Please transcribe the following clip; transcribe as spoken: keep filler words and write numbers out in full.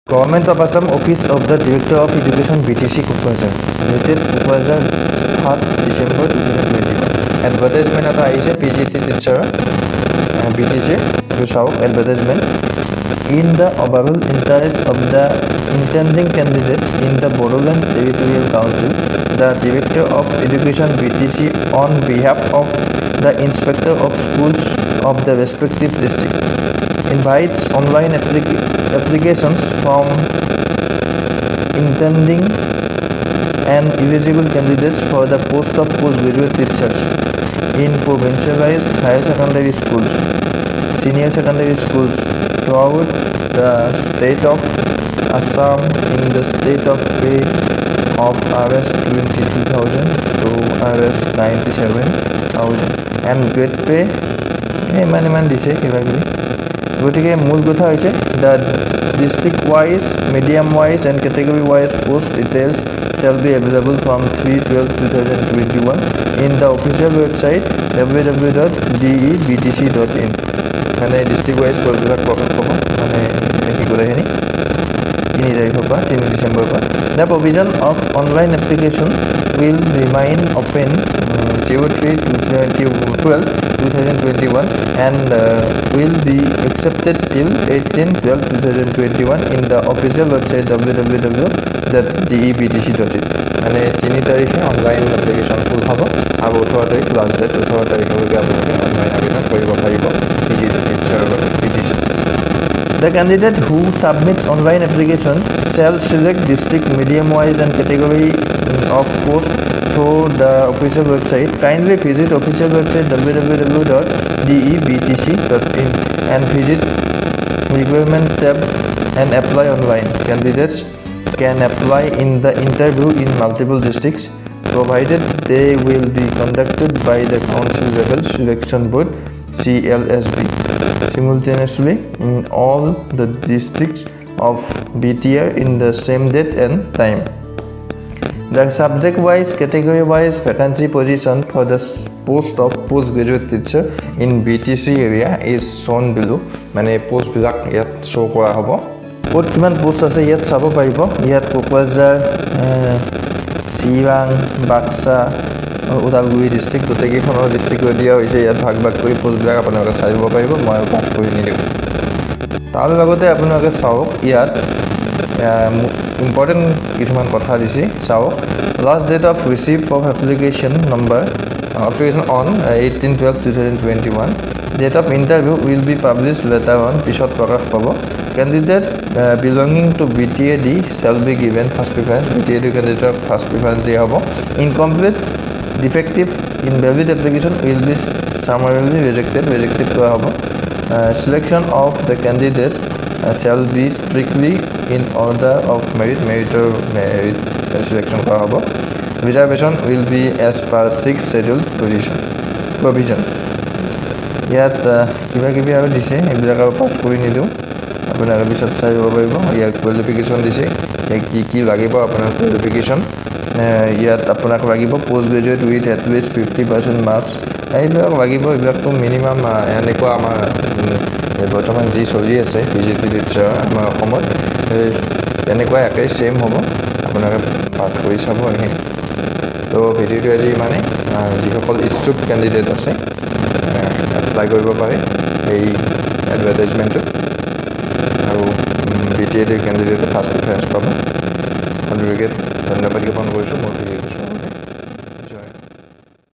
Government of Assam Office of the Director of Education B T C Kokrajhar dated Kokrajhar first December twenty twenty-one. Advertisement at Aisha P G T teacher B T C to show advertisement in the overall interest of the intending candidate in the Bodoland Territorial Council. The Director of Education B T C on behalf of the Inspector of Schools of the respective districts invites online applic applications from intending and eligible candidates for the post of postgraduate teachers in provincialized higher secondary schools, senior secondary schools throughout the state of Assam in the state of pay of R S twenty-two thousand to R S ninety-seven thousand and grade pay man man dise kibagili gotike mool kotha hoiche the district wise, medium wise and category wise post details shall be available from three twelve twenty twenty-one in the official website w w w dot d e b t c dot in. Mane district wise post bilak poka poka mane ki kore heni ini dari hopa three December pa. The provision of online application will remain open zero three twelve twenty twenty-one and uh, will be accepted till eighteen twelve twenty twenty-one in the official website w w w dot d e b t c dot in. মানে three তাৰিখে online application ফুল হ'ব আৰু eighteen তাৰিখ last date eighteen তাৰিখলৈকে আপোনালোকে online আবেদন কৰিব পাৰিব পিজিটি টিচাৰ পিটিচন. The candidate who submits online application shall select district medium wise and category of post through the official website. Kindly visit official website w w w dot d e b t c dot in and visit requirement tab and apply online. Candidates can apply in the interview in multiple districts provided they will be conducted by the council level selection board C L S B simultaneously in all the districts of B T R in the same date and time. The subject wise, category wise vacancy position for the post of postgraduate teacher in B T C area is shown below. Mane post bilak yat show kora hobo. Kot kiman post ase yat sabo paribo. Yat Kokrajhar, Sirang, Baksa, Udalguri district goteki khono district dia hoise yat bhag bhag kori post bilak apunaloke saibo paribo. Moi pat kori nidiu. Tar logote apunaloke saok yat important কিছুমান কথা দিছি চাও. Last date of receipt of application number uh, application on uh, eighteen twelve twenty twenty-one. Date of interview will be published later on পিছত প্ৰকাশ পাব. Candidate uh, belonging to B T A D shall be given first preference. B T A D candidate first preference দিয়া হ'ব. Incomplete, defective, invalid application will be summarily rejected. Rejected কৰা হ'ব. Uh, selection of the candidate uh, shall be strictly in order of merit. Merit or merit selection কৰা হ'ব. Reservation will be as per sixth scheduled position provision. ইয়াত কিবা কিবি আৰু দিছে এইবিলাক আৰু পাঠ কৰি নিদিওঁ আপোনালোকে পিছত চাই ল'ব পাৰিব. ইয়াত কোৱালিফিকেশ্যন দিছে কি কি লাগিব আপোনাৰ কোৱালিফিকেশ্যন. ইয়াত আপোনাক লাগিব post graduate with at least fifty percent marks এইবিলাক লাগিব. এইবিলাকতো মিনিমাম এনেকুৱা আমাৰ বৰ্তমান যি চলি আছে পি জি টি টিচাৰ আমাৰ অসমত এনেকুৱা একেই ছেইম হ'ব. আপোনালোকে পাঠ কৰি চাব এইখিনি. তো ভিডিঅ'টো আজি মানে যিসকল ইচ্ছুক কেণ্ডিডেট আছে এপ্লাই কৰিব পাৰে এই এডভাৰটাইজমেণ্টটো আৰু বি টি এ কেণ্ডিডেটে ফাৰ্ষ্ট প্ৰিফাৰেঞ্চ পাব. আপোনালোকে ধন্যবাদ জ্ঞাপন কৰিছোঁ মোৰ ভিডিঅ'টো